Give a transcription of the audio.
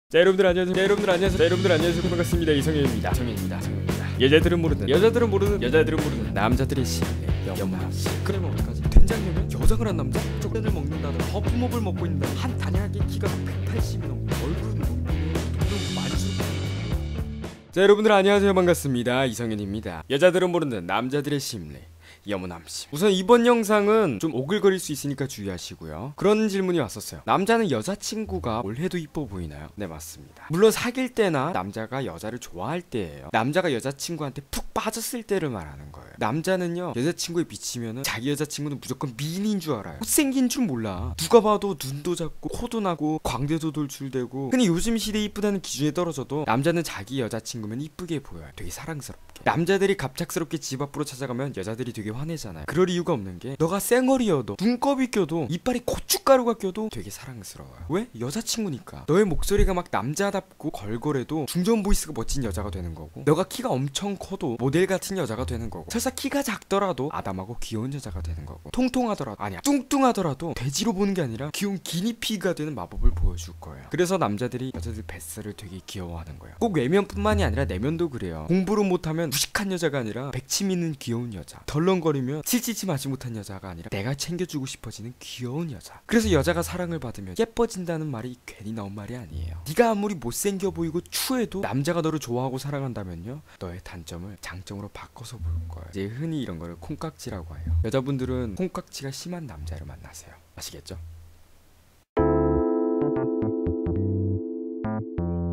자, 여러분들 안녕하세요. 반갑습니다. 이성현입니다. 여자들은 모르는 남자들의 심리 영문학시. 그러면 어떡하지? 된장녀면 여장을 한 남자? 쪽단을 먹는다더라, 허프몹을 먹고 있는다, 한 단약에 키가 180이 넘고 얼굴은 눈 만수. 자, 여러분들 안녕하세요. 반갑습니다. 이성현입니다. 여자들은 모르는 남자들의 심리 염원함심. 우선 이번 영상은 좀 오글거릴 수 있으니까 주의하시고요. 그런 질문이 왔었어요. 남자는 여자친구가 뭘 해도 이뻐 보이나요? 네, 맞습니다. 물론 사귈 때나 남자가 여자를 좋아할 때예요. 남자가 여자친구한테 푹 빠졌을 때를 말하는 거예요. 남자는요, 여자친구에 비치면은 자기 여자친구는 무조건 미인인 줄 알아요. 못생긴 줄 몰라. 누가 봐도 눈도 작고 코도 나고 광대도 돌출되고. 근데 요즘 시대에 이쁘다는 기준에 떨어져도 남자는 자기 여자친구면 이쁘게 보여요. 되게 사랑스럽게. 남자들이 갑작스럽게 집 앞으로 찾아가면 여자들이 되게 화내잖아요. 그럴 이유가 없는 게, 너가 쌩얼이어도 눈곱이 껴도 이빨에 고춧가루가 껴도 되게 사랑스러워요. 왜? 여자친구니까. 너의 목소리가 막 남자답고 걸걸해도 중저음 보이스가 멋진 여자가 되는 거고, 너가 키가 엄청 커도 모델 같은 여자가 되는 거고, 설사 키가 작더라도 아담하고 귀여운 여자가 되는 거고, 통통하더라도, 아니야, 뚱뚱하더라도 돼지로 보는 게 아니라 귀여운 기니피그가 되는 마법을 보여줄 거예요. 그래서 남자들이 여자들 뱃살을 되게 귀여워하는 거예요. 꼭 외면뿐만이 아니라 내면도 그래요. 공부를 못하면 무식한 여자가 아니라 백침 있는 귀여운 여자, 덜렁거리면 칠칠치마지 못한 여자가 아니라 내가 챙겨주고 싶어지는 귀여운 여자. 그래서 여자가 사랑을 받으면 예뻐진다는 말이 괜히 나온 말이 아니에요. 네가 아무리 못생겨 보이고 추해도 남자가 너를 좋아하고 사랑한다면요, 너의 단점을 장점으로 바꿔서 볼 거예요. 이제 흔히 이런 거를 콩깍지라고 해요. 여자분들은 콩깍지가 심한 남자를 만나세요. 아시겠죠?